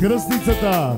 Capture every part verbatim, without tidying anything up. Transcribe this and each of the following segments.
кръстницата.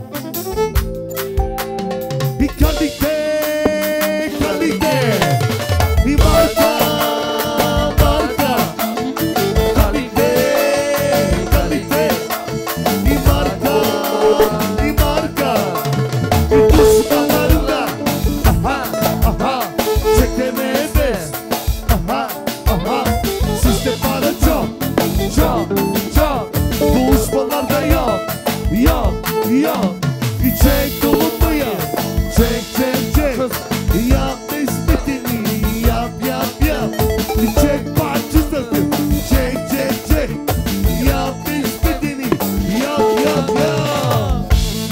И кандите, кандите, и Марка, Марка. Кандите, кандите, и Марка, и Марка. И пусканаруга, аха, аха, чекаме без, аха, аха. Систе пара чок, чок, чок. Buluşmalarda yok, yok, yok. Çek dolunma ya, çek, çek, çek. Yap nispetini, yap, yap, yap. Çek parçasını, çek, çek, çek. Yap nispetini, yap, yap, yap.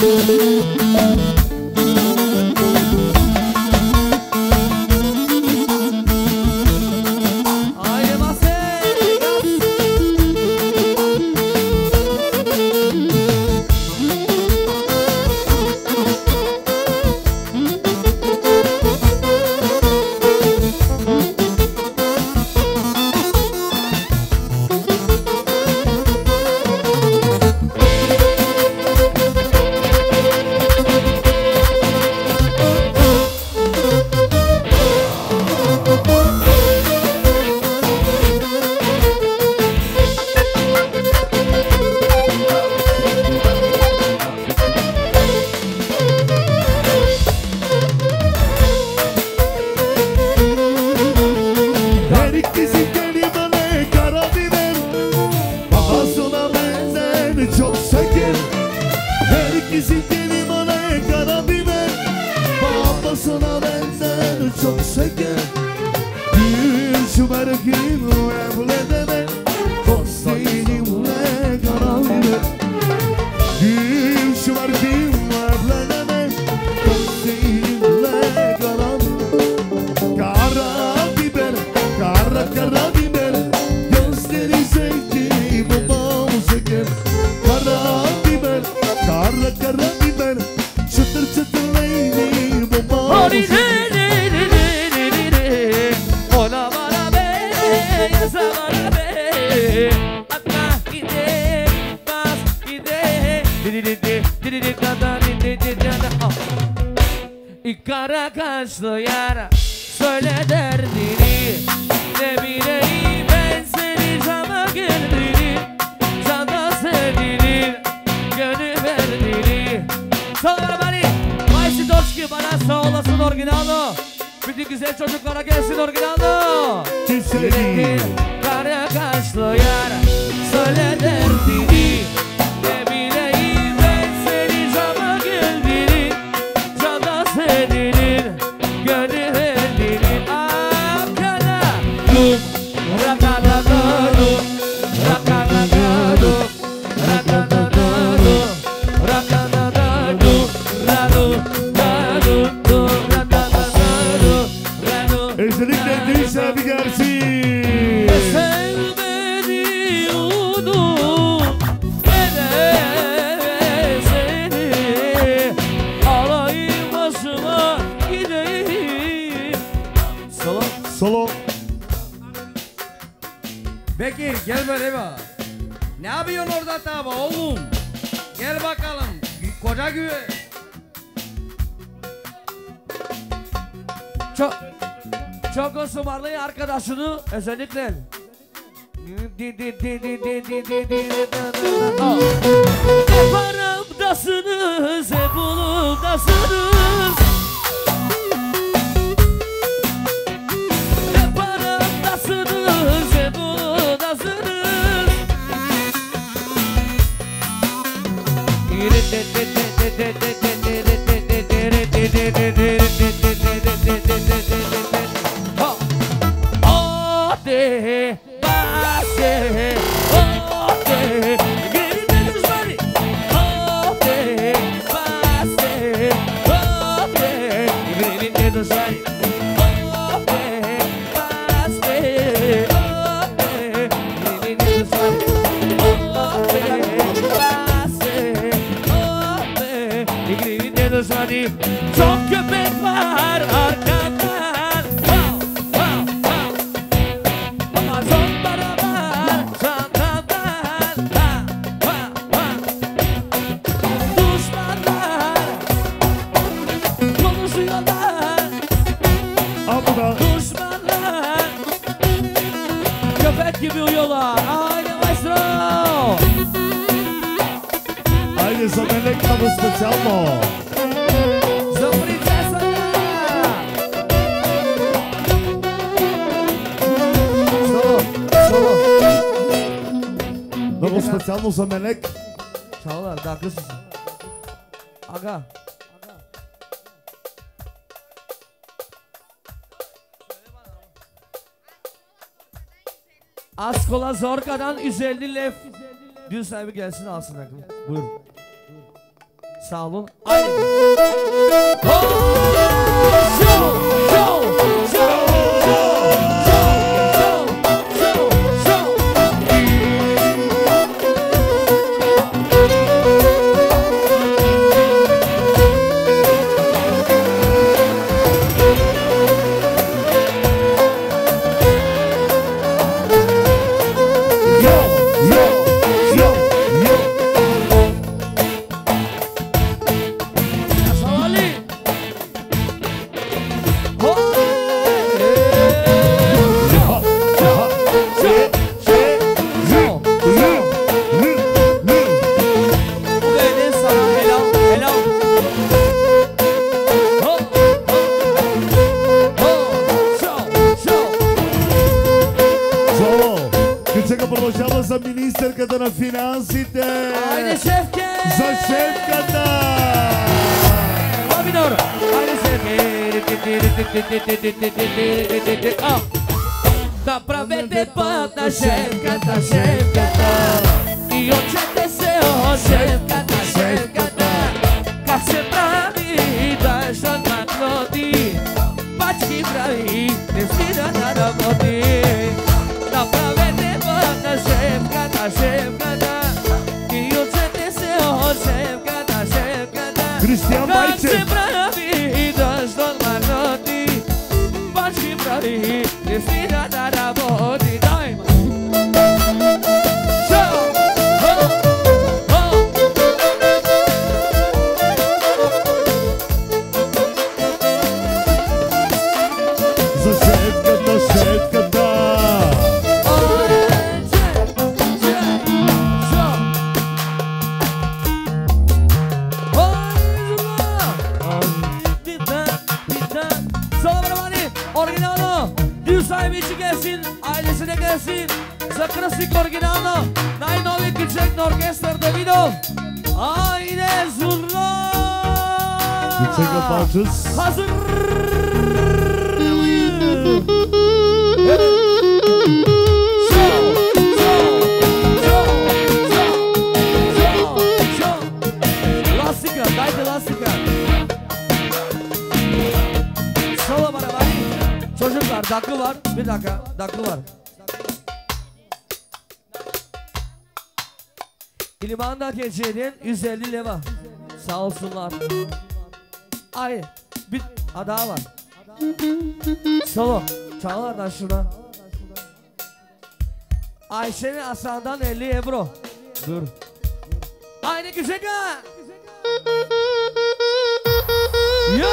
Kara kaşlı yara söyle derdini. Ne bileyim ben seni cana geldiğini. Sana sevdiğini, gönül verdiğini. Sonra beni Maysi Doçki bana sağ olasın orijinalo. Bütün güzel çocuklara gelsin orijinalo. Sürekli kara kaşlı yara söyle derdini. Ne bileyim ben seni cana geldiğini. Sana sevdiğini, gönül verdiğini. Akala Dum, rakadada dum, rakadada dum, rakadada dum, rakadada dum, radu, radu, dum, rakadada dum, radu. Özellikle Deniz abi gelsin. Sev beni unut, eder seni. Alayım başıma gideyim. Solo. Solo. Bekir gel böyle bak. Ne yapıyorsun orada tabi oğlum? Gel bakalım. Koca güve. Çok çok ısmarlayın arkadaşını özellikle. Ne paramdasınız, ne bulumdasınız. Ne paramdasınız, ne bulumdasınız. Oh de base, oh de geri bari, oh de base, oh de geri bari, oh de base, oh de geri bari, oh de base, oh de geri bari. Çok köpek var arkamdan. Wow, wow, wow. Ama zonlara var çantamdan. Ha, ha, ha. Много специално. За принцесата. Соло, соло. Много специално за Мелек. Çağlar, daha kız. Aga. Askola Zorka'dan yüz elli lef. Düğün sahibi gelsin alsın akım. Buyur. Sağ olun. Haydi. Ho! Show! Show! Show! За министърката на финансите. Айде, шефке! За шефката! Помидор! Айде, шефке! Да правете път на шефката, шефката. И учете се от шефката, шефката. Как се прави дъждът на ноти. Пачки прави, не стига да работи. Да правете път на шефката, шефката. И учете се от шефката, шефката. Кристиан Как се Байчев. прави дъждът на ноти. Пачки прави, не стига да работи. Дай ма! За шефката, шефката. Ailesine gelsin. За Кръстник оригинално. Най-нови кичек на оркестър Давидов. Айде, зурна! Кичека Пачес. Hazır. Lastika, dajte lastika. Solo bana var. Çocuklar, daklı var. Bir dakika, daklı var. İlimanda geçeydin yüz elli leva. Sağ olsunlar. Ay, bir ada var. Solo, çağlardan şuna. Ayşe'nin Hasan'dan elli euro. Dur. Aynı güzel ha. Ya.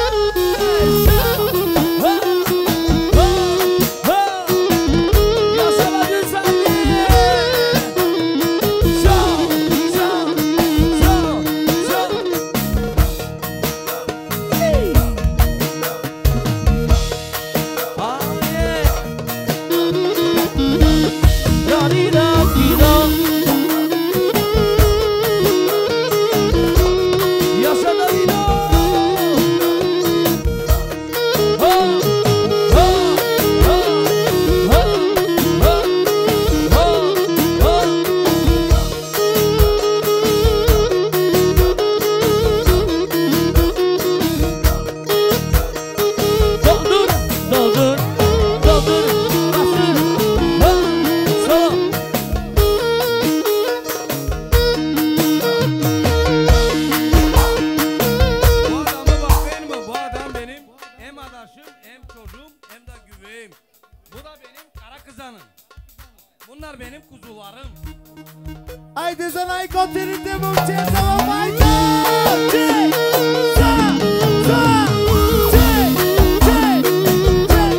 Bunlar benim kuzularım. Haydi sana ikotirite mumçe sama bayca. Çek, sa, sa, çek, çek, çek.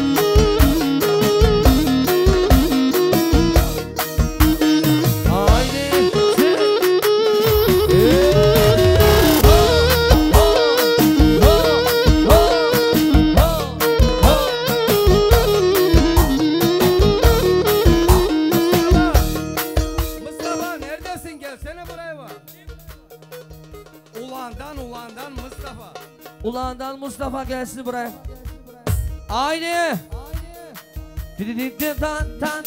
Haydi. gelsene buraya bak. Ulandan ulandan Mustafa. Ulandan Mustafa gelsin buraya. Haydi. Didi tan tan.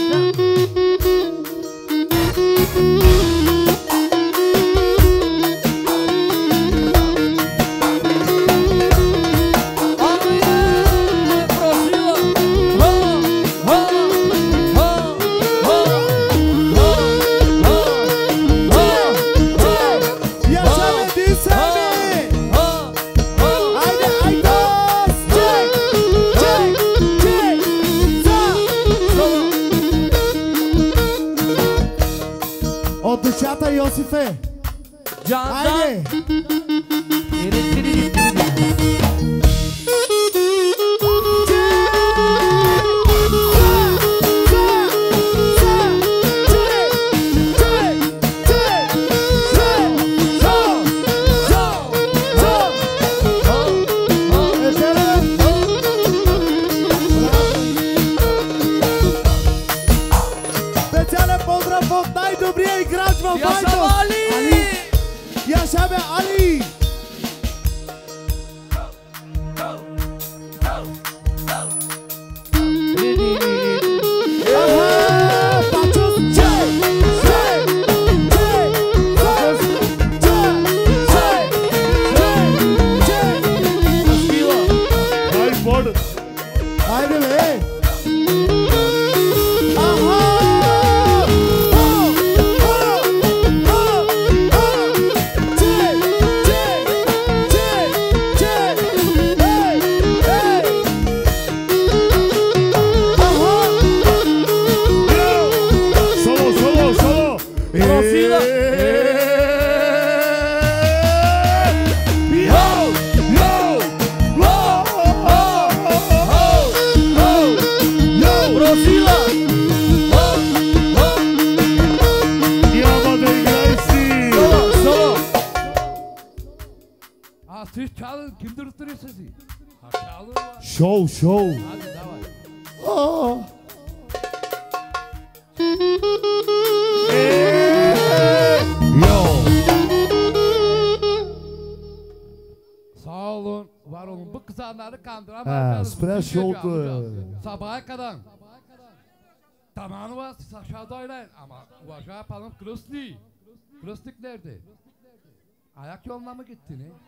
Душата, Йосифе! Айде! Специален поздрав от най-добрия играч в Я Вайтос! съм Али! Я ще бе Али! Аха! Пачос! Чей! Чей! Чей! Пачос! Чей! Чей! Чей! Чей! Ай, Боже! Айде бе! Аха! Соло, соло, соло! Просила! Йоу! Йоу! Просила! Няма да играй си! Соло, соло! А siz çalın, kim durduruyor sizi? Ha çalın var. Шоу, шоу! Hadi davay. О! Йоу! Sağ olun, var olun. Bu kızanları kandıramaz. Ha, yalnız. spreş Bu gece oldu. alacağız. Sabaha kadar. Tamamı var, siz aşağıda oynayın. Ama bu aşağı yapalım, Krusli. Kruslik nerede? Ayak yoluna mı gitti ne?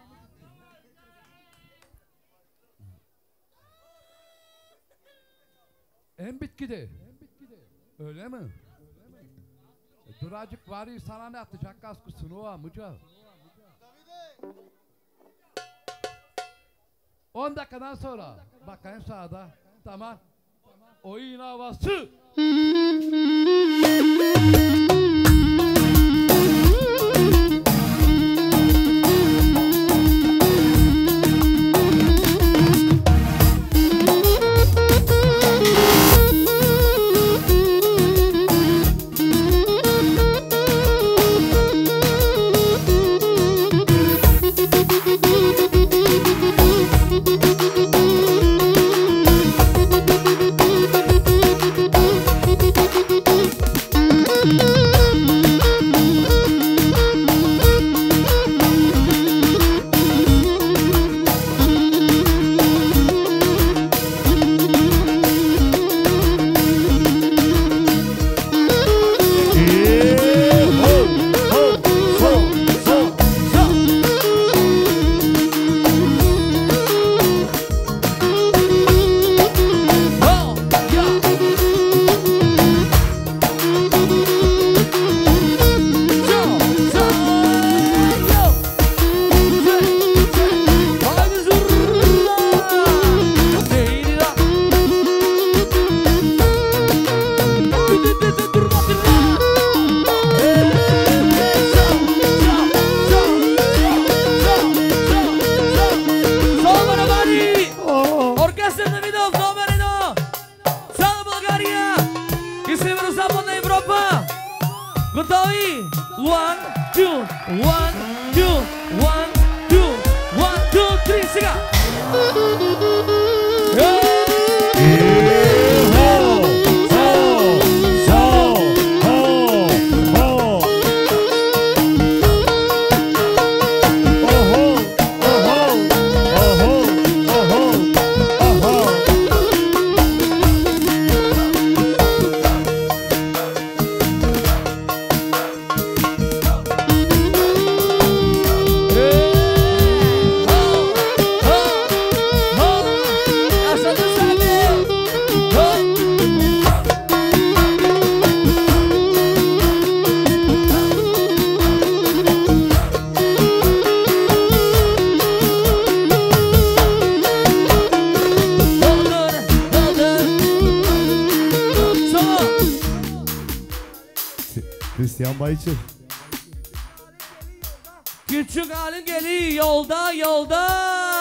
En bitkide. Öyle mi? E, Duracık var ya, sana ne atacak kaskısını o amca. on dakikadan sonra bakayım sağda. Tamam. Oyun havası. Готові? One, two, one, two, one, two, one, two, three, сега! Yan bayçı. Küçük halin geliyor yolda yolda.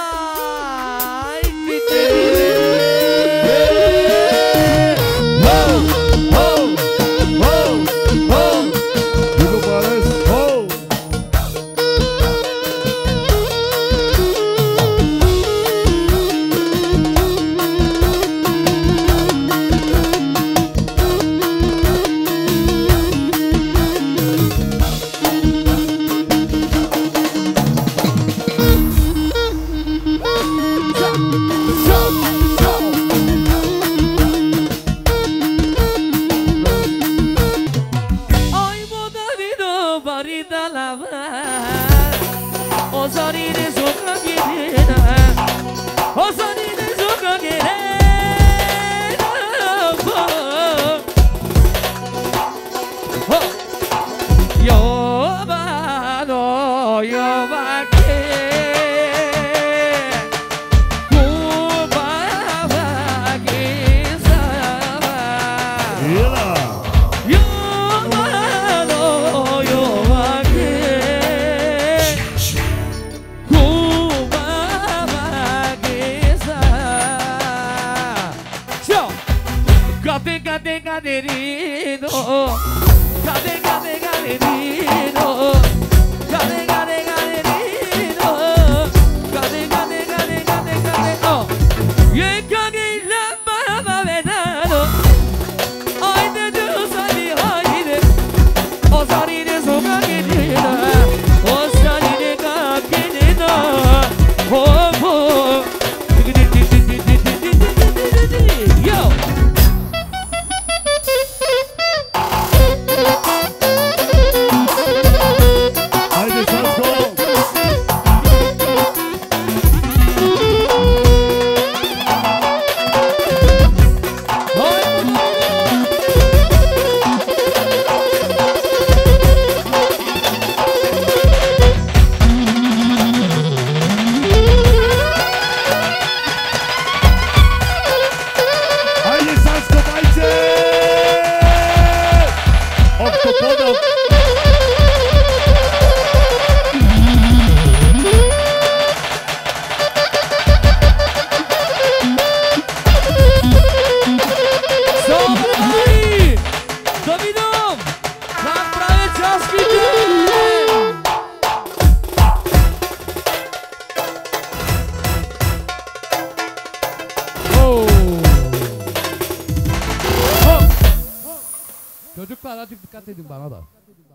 Çocuklar azıcık dikkat edin bana da.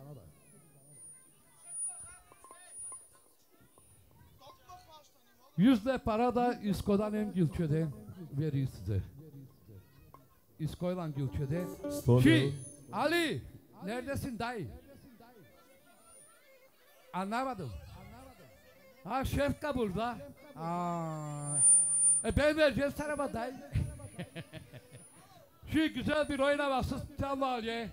Yüzle para da İsko'dan hem Gülçö'den veriyor size. İsko'yla Gülçö'de. Ki Ali neredesin dayı? Anlamadım. Ha Şefka burada. Aa. E ben vereceğim sana dayı. Şu güzel bir oyun havası canlı al ye.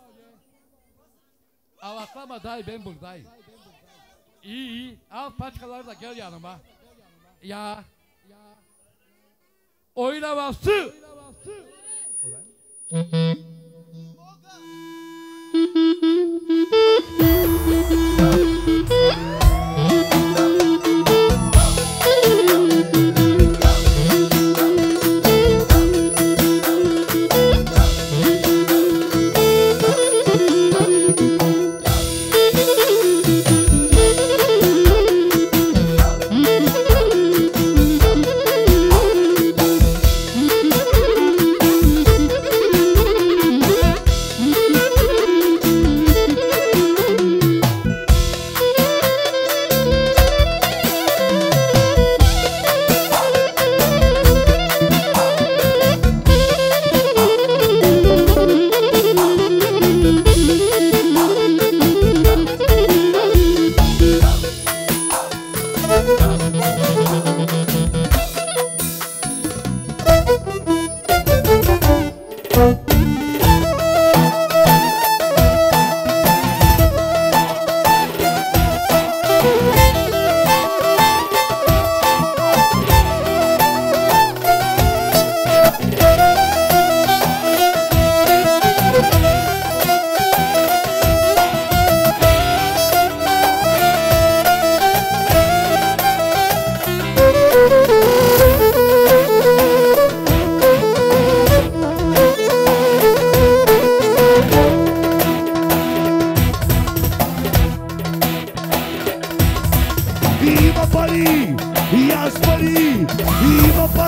Avaklama dayı ben buradayım. İyi iyi al paçkaları da gel yanıma. Ya. Oyun havası.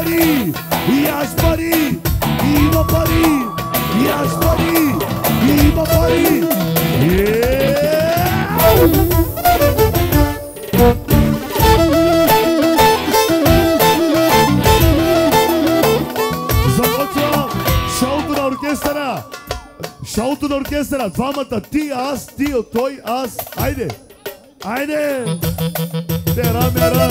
пари, яш пари, има пари, яш пари, има пари. Започва шоуто на оркестъра. Шоуто на оркестъра. Двамата. Ти, аз, ти, той, аз. Айде. Айде. Тера, мера.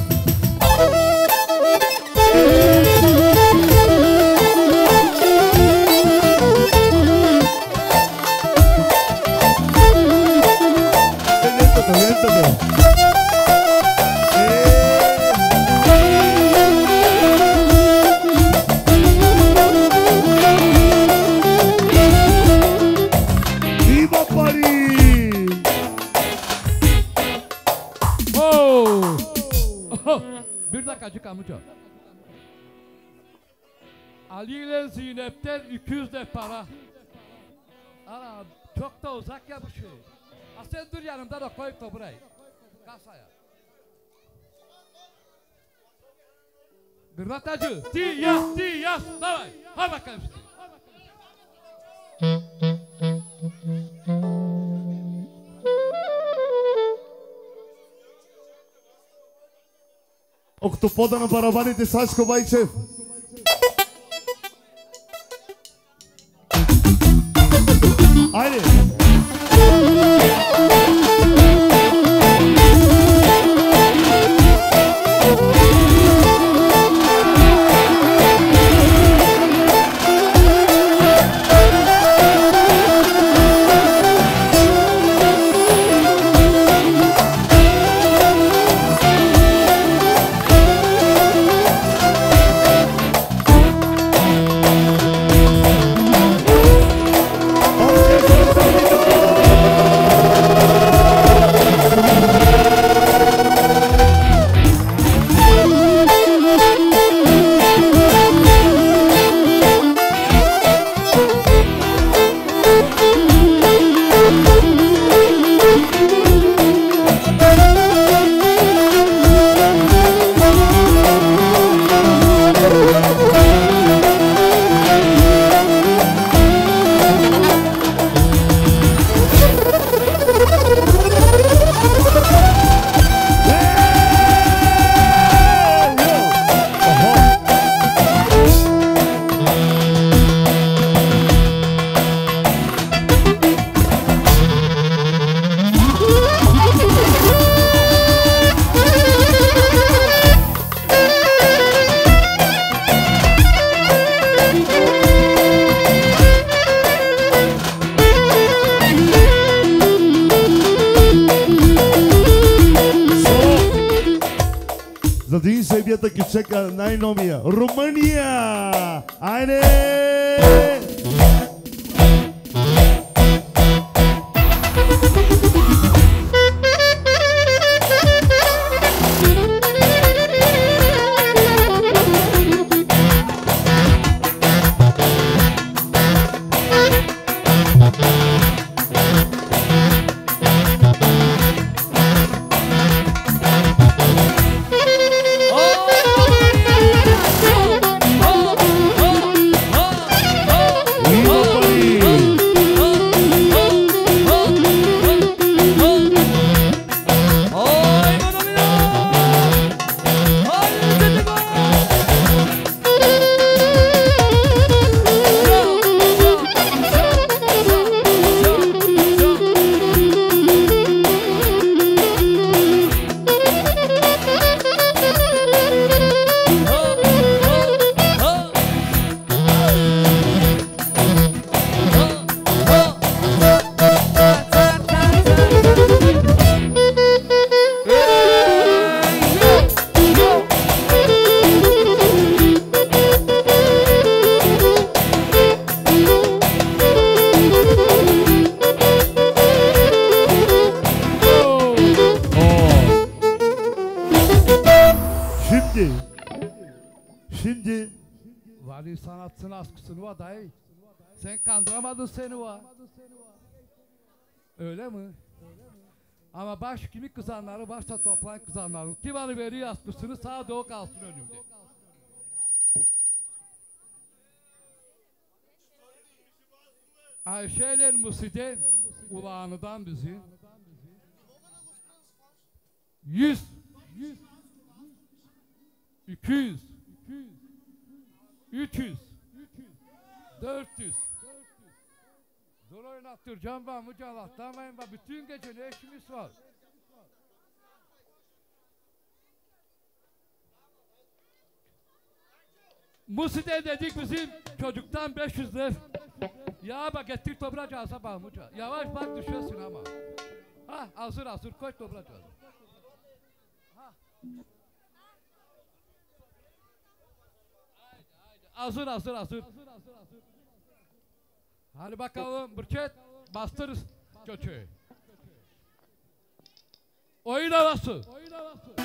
Лентата, лентата. Bir dakika acık amca. Ali ile Zeynep'ten iki yüz de para. Ana çok da uzak ya bu şey. Ha sen dur yanımda da koyup da burayı. Kasaya. Bir ratacı. Diyas, diyas. Davay. Hadi bakalım işte. Октопода на барабаните Сашко Байчев. Айде! За един себията ги чека най-новия Румъния! Айде! Şimdi Vali sanatçının askısını var dayı. Sen kandıramadın seni var. Öyle mi? Ama baş kimi kızanları başta toplayan kızanların kim veriyor askısını sağa doğru kalsın önümde. Ayşe'yle Muside ulağınıdan bizi yüz, iki yüz, üç yüz, dört yüz. Dur oynattıracağım ben bu calattamayın ben bütün gece ne işimiz var. Muside dedik bizim çocuktan beş yüz lira. Ya bak ettik topracağız bağımıca. Yavaş bak düşüyorsun ama. Ha hazır hazır koy topracağız. Ha. Haydi haydi. Hazır hazır hazır. Hadi bakalım Burçet bastırız köçeği. Oyun havası. Oyun havası.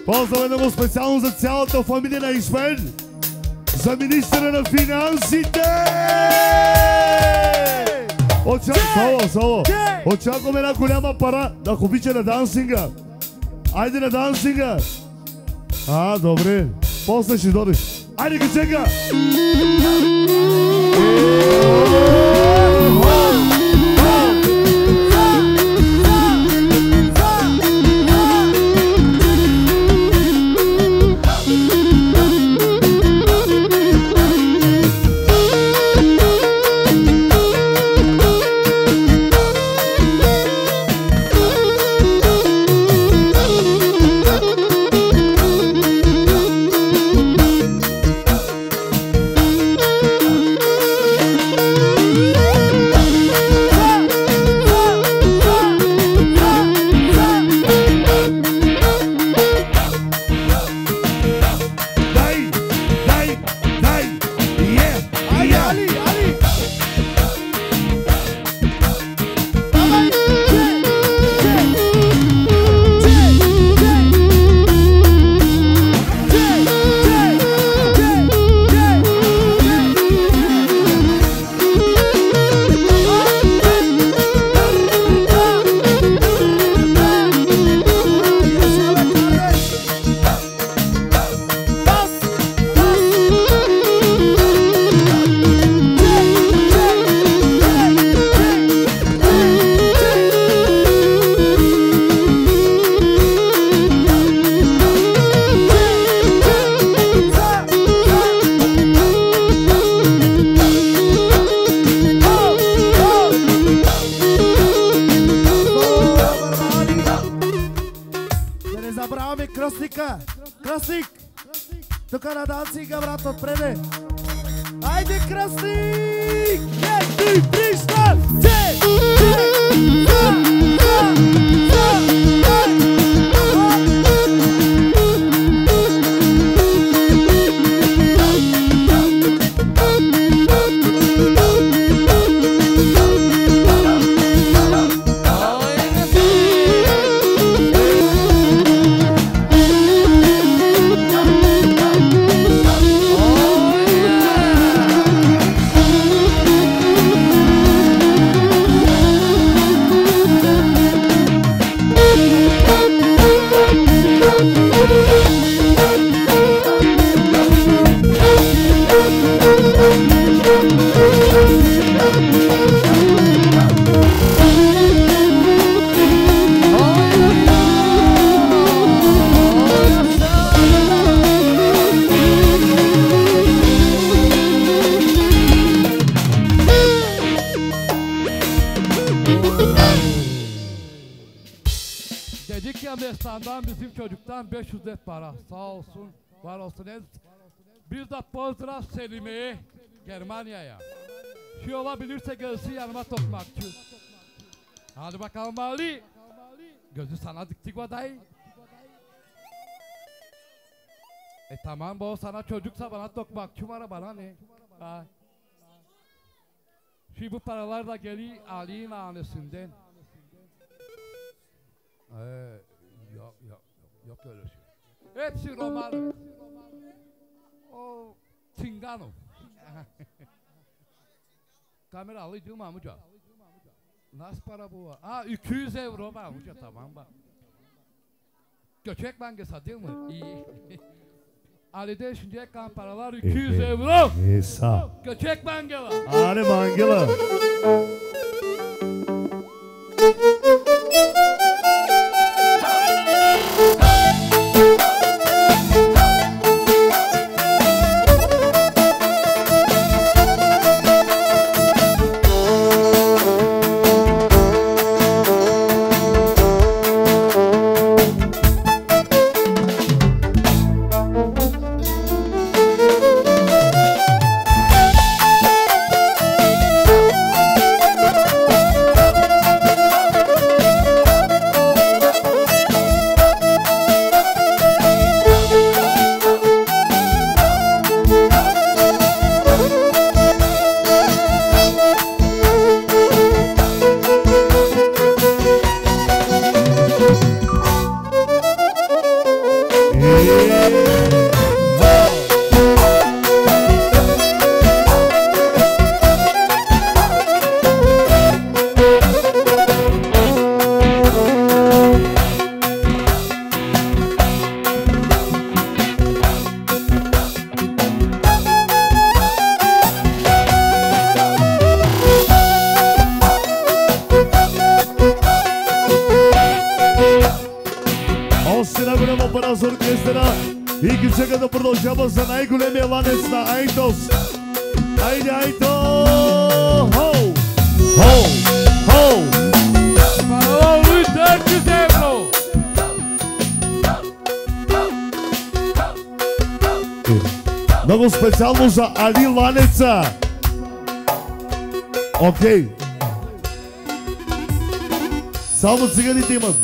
Поздрав много специално за цялата фамилия на Ишмен. За министъра на финансите! Очакваме, соло, очакваме една голяма пара, ако обича на дансинга. Айде на дансинга. А, добре. После ще дойдеш. Айде, качека! Bizim çocuktan beş yüz net para. Sağ olsun, var olsun. Bir de pozdrav Selim'i Germanya'ya. Şey olabilirse gelsin yanıma tokmakçı. Hadi bakalım Ali. Gözü sana diktik vadayı. E tamam bu sana çocuksa bana tokmakçı var bana ne? Ha. Şimdi bu paralar da geliyor Ali'nin annesinden. Eee Yok yok yok öyle şey. Hepsi Roman. O Çingano. Kamera alıcı mı amca? Nasıl para bu? Ha iki yüz euro mu amca, tamam bak. Göçek bankası değil mi? İyi. Ali'de şimdiye kan paralar iki yüz euro. İsa. Göçek bankası. Ali bankası. Thank you. И чека да продължава за най-големия ланец на Айтос. Айде, Айто! Хоу! Хоу! Хоу! Пало, уйдете земно! Много специално за Али Ланеца. Окей. Само циганите имат.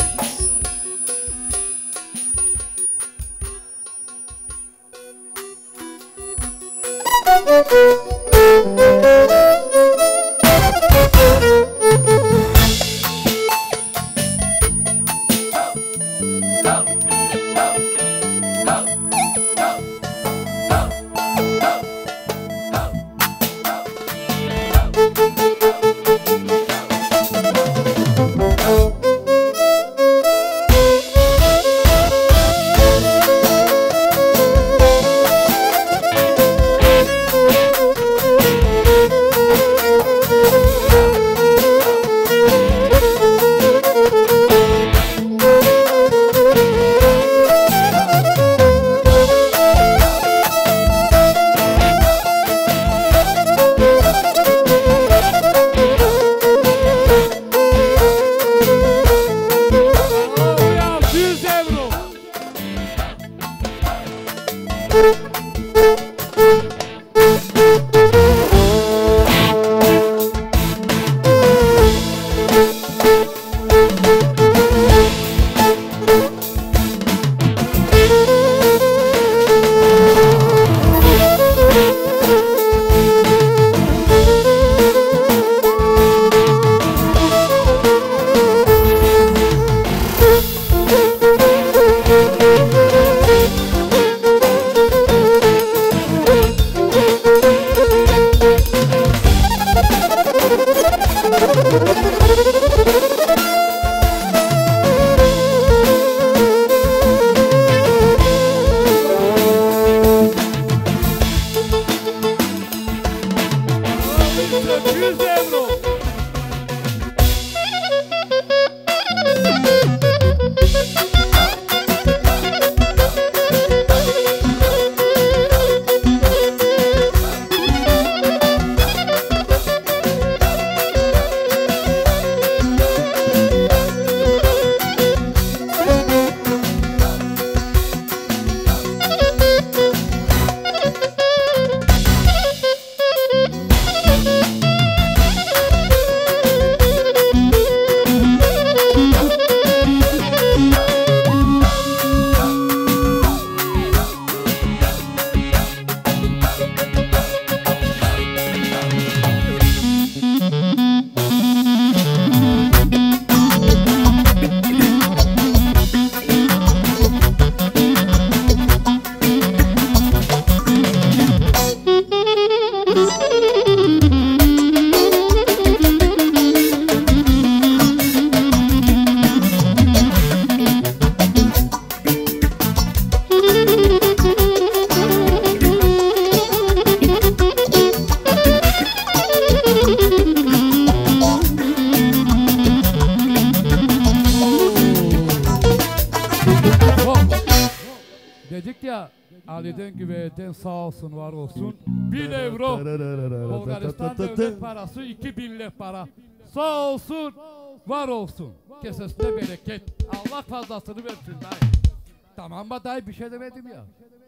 Ali'den güveyden sağ olsun, var olsun. Bin euro. Bulgaristan devlet parası iki binlik para. Sağ olsun, var olsun. Kesesine bereket. Allah fazlasını versin dayı. Tamam mı dayı, bir şey demedim ya.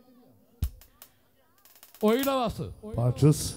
Oyun havası. Parçız.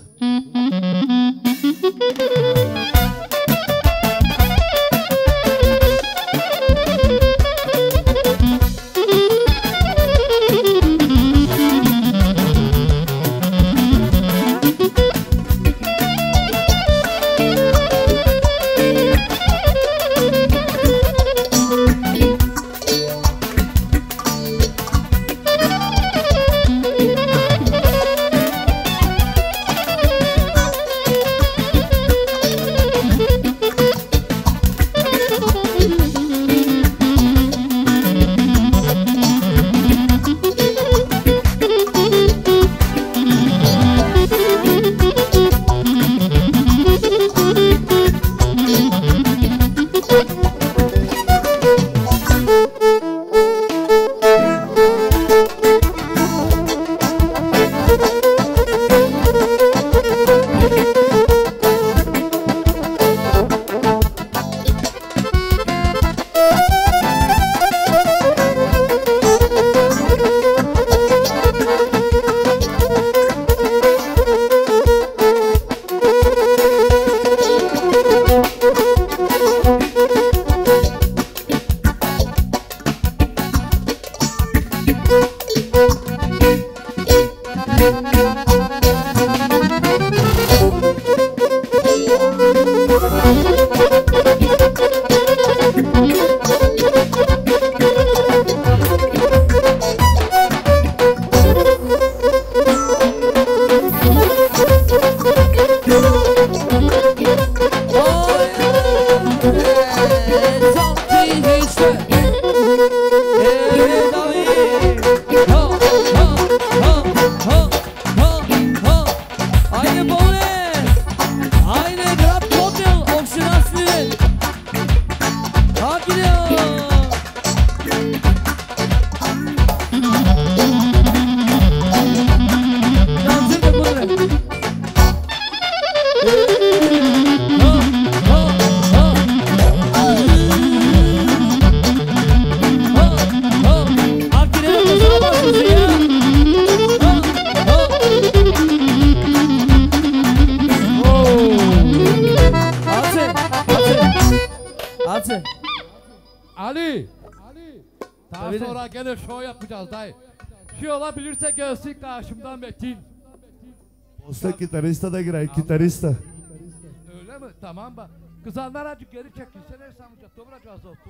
Ali! Daha sonra gene show yapacağız dayı. Şey olabilirse gelsin karşımdan Metin. Posta gitarista da girer, gitarista. Öyle mi? Tamam bak. Kızanlar acık geri çekilse ne sanacak? Dobracağız oturun.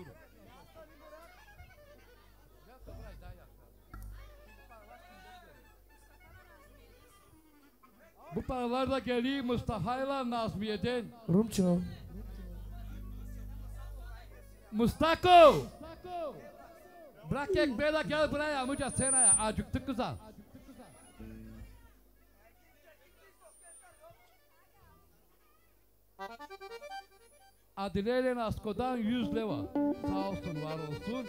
Bu paralar da geliyor Mustafa'yla Nazmiye'den. Rumço. Mustako! Bırak ekmeği de gel buraya amca sen ya. Acıktı kızan. Adile ile Nasko'dan yüz leva. Sağ olsun, var olsun.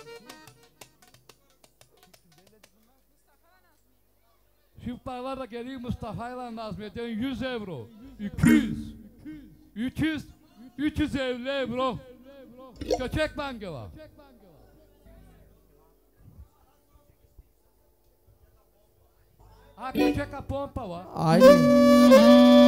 Şimdi paralar da geliyor Mustafa ile Nazmiye'den yüz euro. iki yüz. üç yüz. üç yüz elli euro. Köçek banka var. Ha köçek a pompa var. Aynen.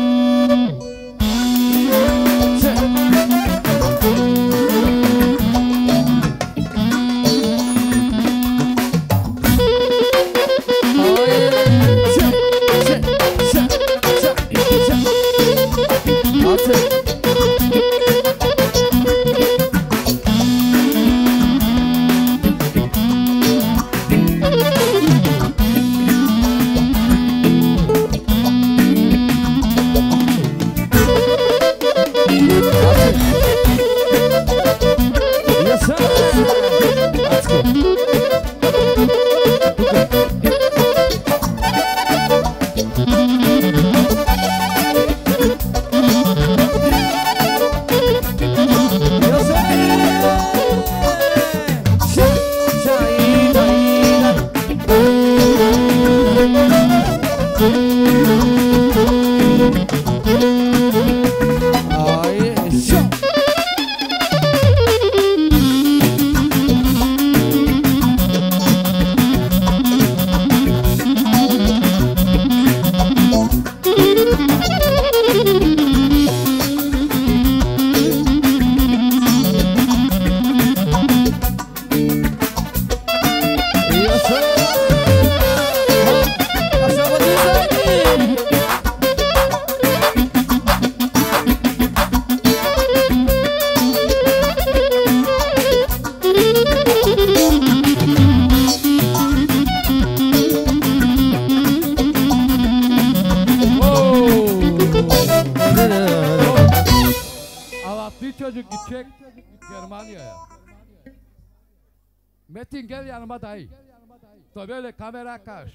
Metin gel yanıma dayı. Da böyle kamera karşı.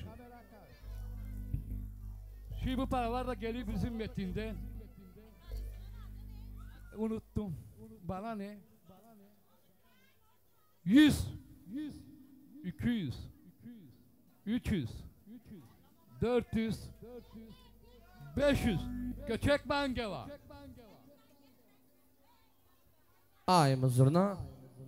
Şimdi bu paralar da geliyor bizim Metin'den. Unuttum. Bana ne? Yüz. İki yüz. Üç yüz. Dört yüz. Beş yüz. Göçek banka var. Ay mızırna.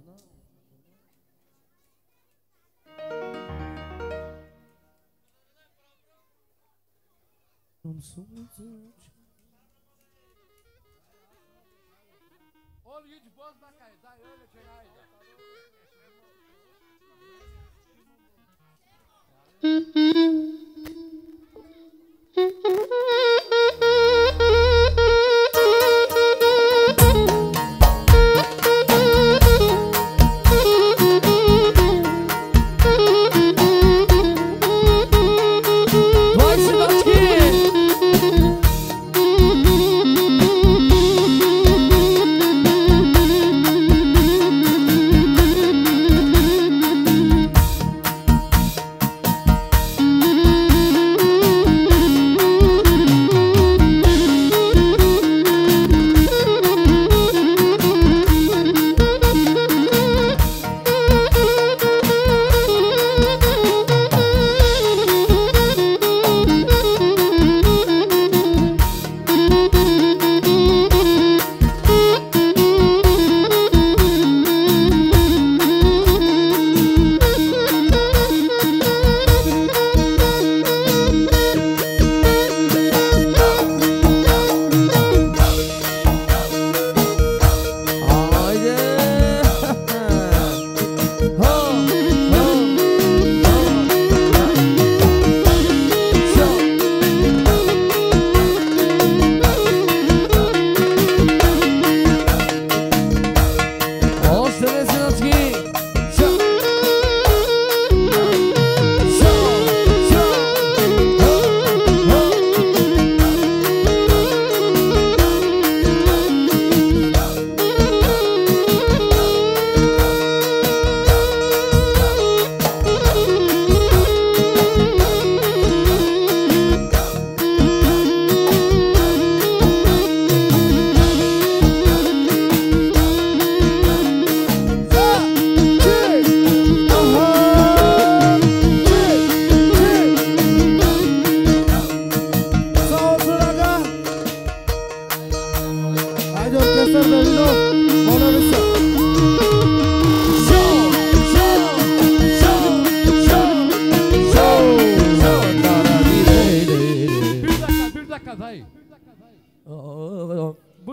Ol hiç bozma kayı. Dayı öyle şey haydi.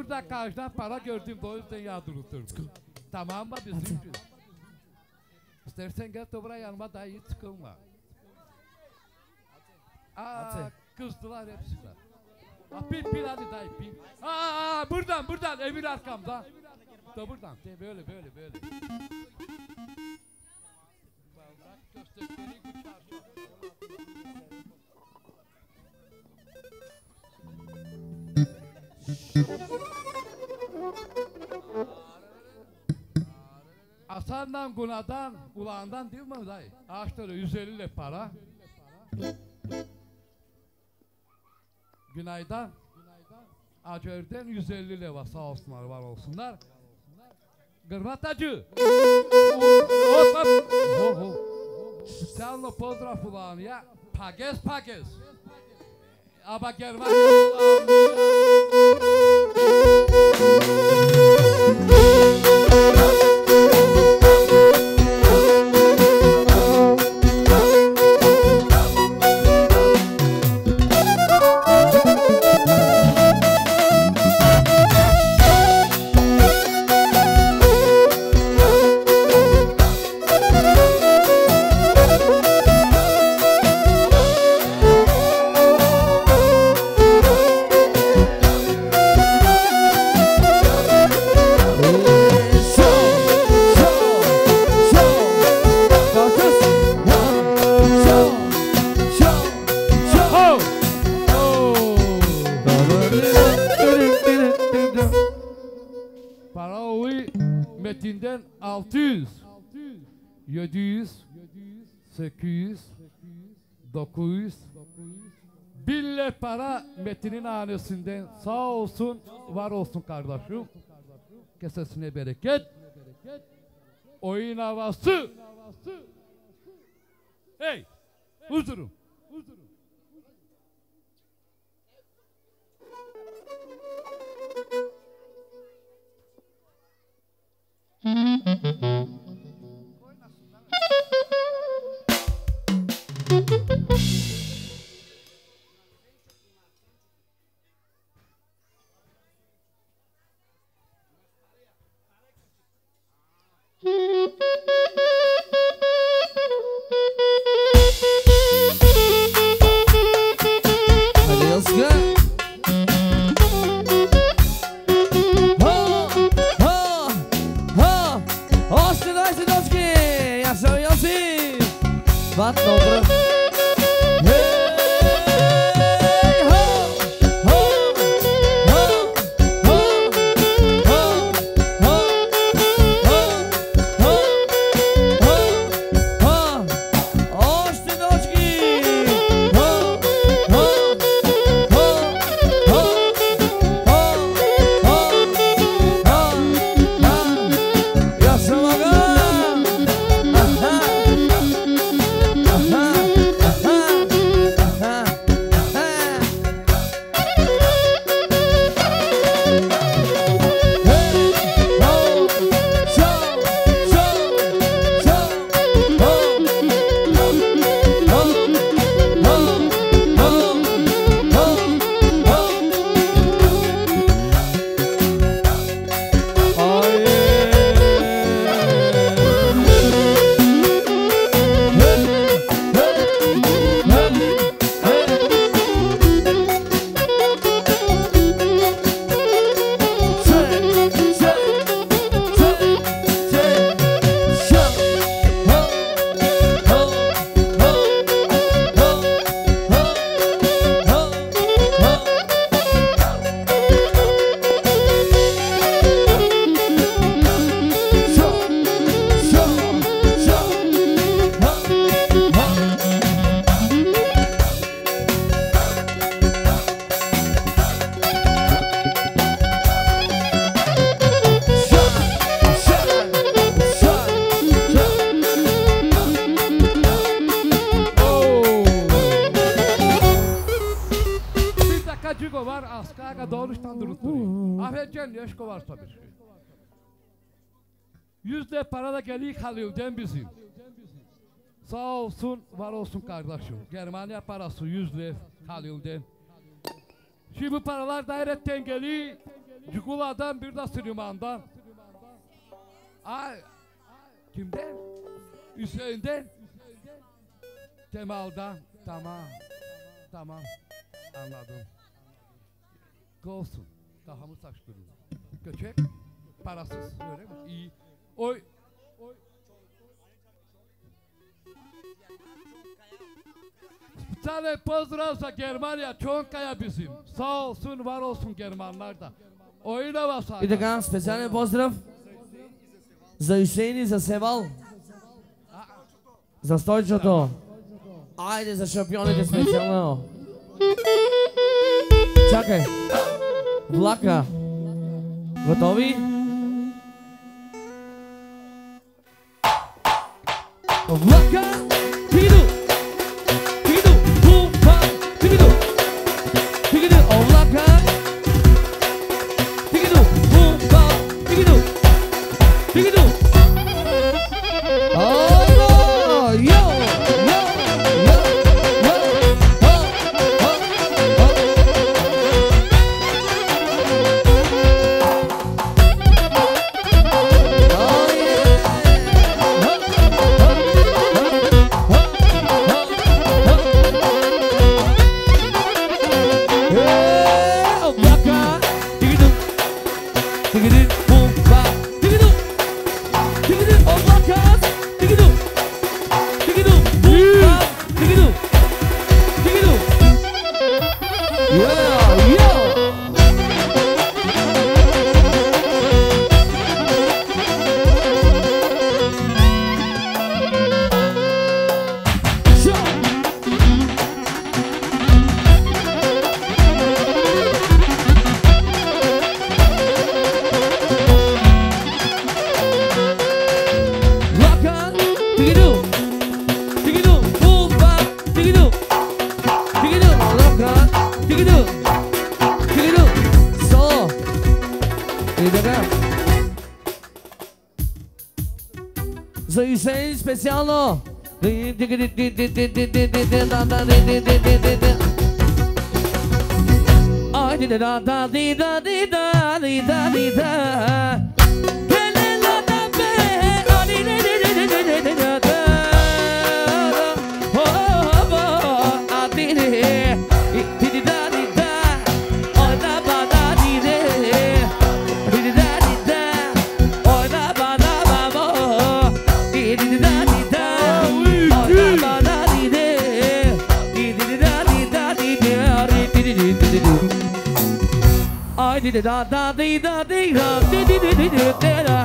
burada karşıdan para gördüm de o yüzden yağdırıttırdım. Tamam mı bizim için? İstersen gel de buraya yanıma daha iyi çıkılma. Aa, kızdılar hepsi de. Aa, pil pil hadi dayı pil. Aa, buradan buradan evin arkamda. Da buradan de böyle böyle böyle. Asandan, Gunadan, kulağından değil mi dayı? Ağaçları yüz elli ile para. Günay'dan, Acör'den yüz elli leva sağ olsunlar, var olsunlar. Gırmatacı. Hop hop. Ho ho. Sen o pozdrav ulan ya. Pagez pagez. Ama Germanya ulan. Metinden altı yüz, yedi yüz, sekiz yüz, dokuz yüz, binle para Metin'in hanesinden sağ olsun, var olsun kardeşim. Kesesine bereket. Oyun havası. Hey, huzurum. Wat dobro. Yüzde para da geliyor Halil'den bizim. Sağ olsun, var olsun kardeşim. Germanya parası yüzde Halil'den. Şimdi bu paralar dairetten geliyor. Cugula'dan bir de Süleyman'dan. Ay, kimden? Hüseyin'den. Cemal'dan. Tamam. Tamam. Anladım. Olsun. Daha mı saçtırıyor? Göçek. Parasız. Öyle mi? İyi. Oy. Specjalny pozdrav za Germania, Çankaya bizim. Sağ olsun, var olsun Germanlar da. Oyna basar. I така, специален поздрав за Юсейн и за Севал. За Стойчото. Айде за шампионите специално. Чакай. Влака. Готови? Влака. Тигиду. Тигиду. Бумба. Тигиду. Тигиду. Влака. Тигиду. Бумба. Тигиду. Тигиду. Oh, yo, yo, yo, yo, oh, oh, oh. Oh, yeah. Oh, oh, oh, oh, oh. Yeah, oh, Baka. Tigidu, tigidu, boom, ba, tigidu, tigidu, oh, Baka, tigidu. Tigidu, boom, ba, tigidu, tigidu. Yeah, yeah. Sure. Laka, tigidu, tigidu, boom, ba, tigidu, tigidu, laka, tigidu, tigidu, solo. И така. За Юсейн специално. Ай, ди да да да ди да ди да ди да ди да. I did da da di da di da di di di di di da.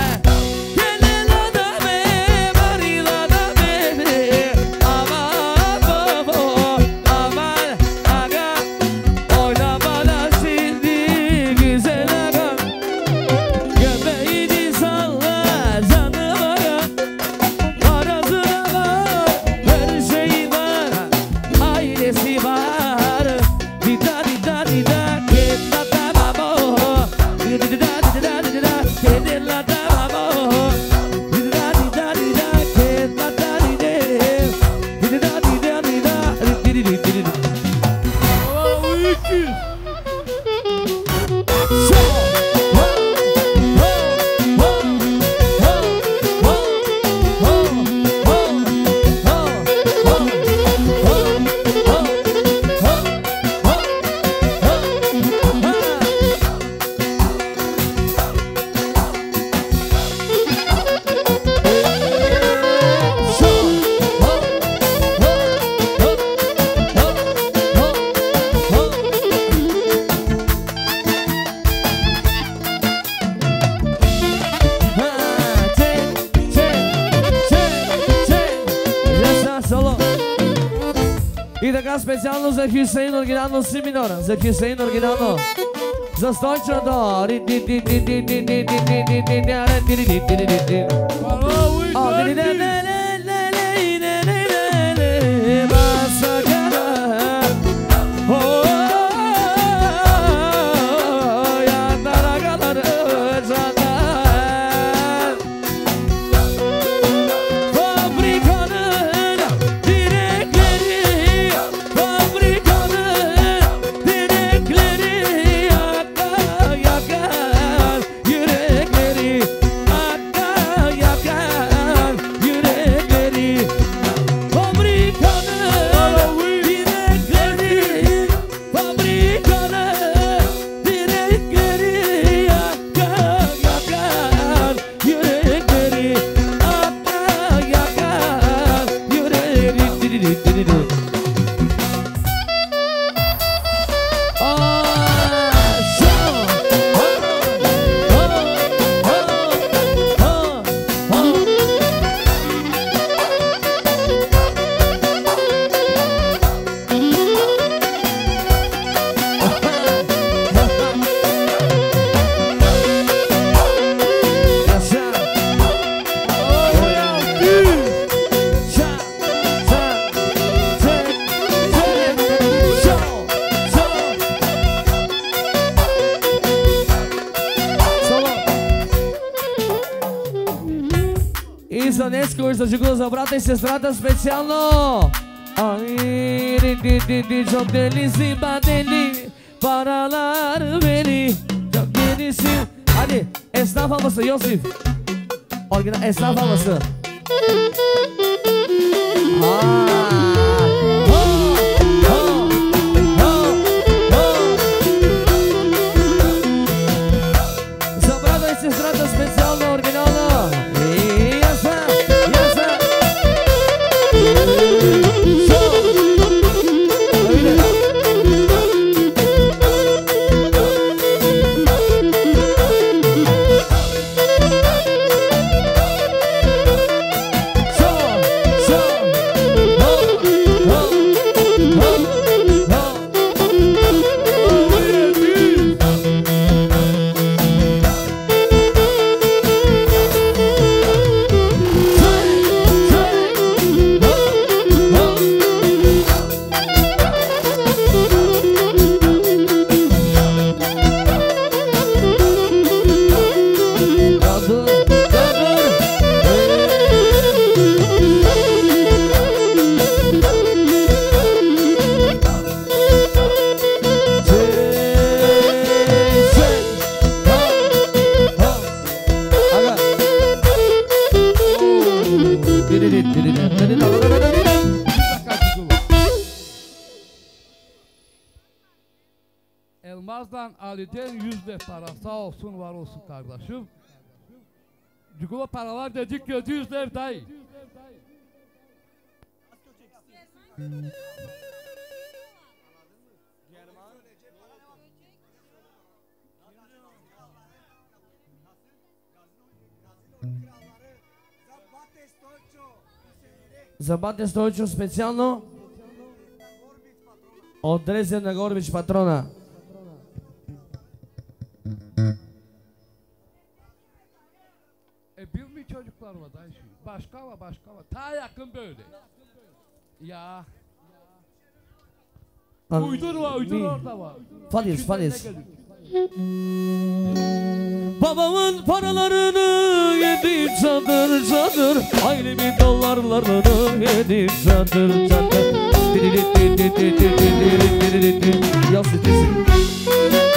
И така специално за Хюсейн оригинално си минора. За Хюсейн оригинално. За Стойчото. Yaka За жигула за брата и сестрата специално. Ай, ди ди ди ди жодели си бадели, паралар вели, жодели си. Хайде, еснаф албаса, Йосиф. Оригинал, еснаф албаса. За брата и сестрата специално, оригинално. Elmaz'dan Ali'den yüz lira para sağ olsun var olsun kardeşim. Cugula paralar dedik yedi yüz lira dayı. Забате Стойчо специално от Дрезен на Горбич патрона. E bilmiyor çocuklar var dayı. Başka var başka var. Ta yakın böyle. Ya. Uydur var uydur orada var. Fadis Fadis. Babamın paralarını yedi çadır çadır, ailemin dolarlarını yedi çadır çadır. Yaz sitesi.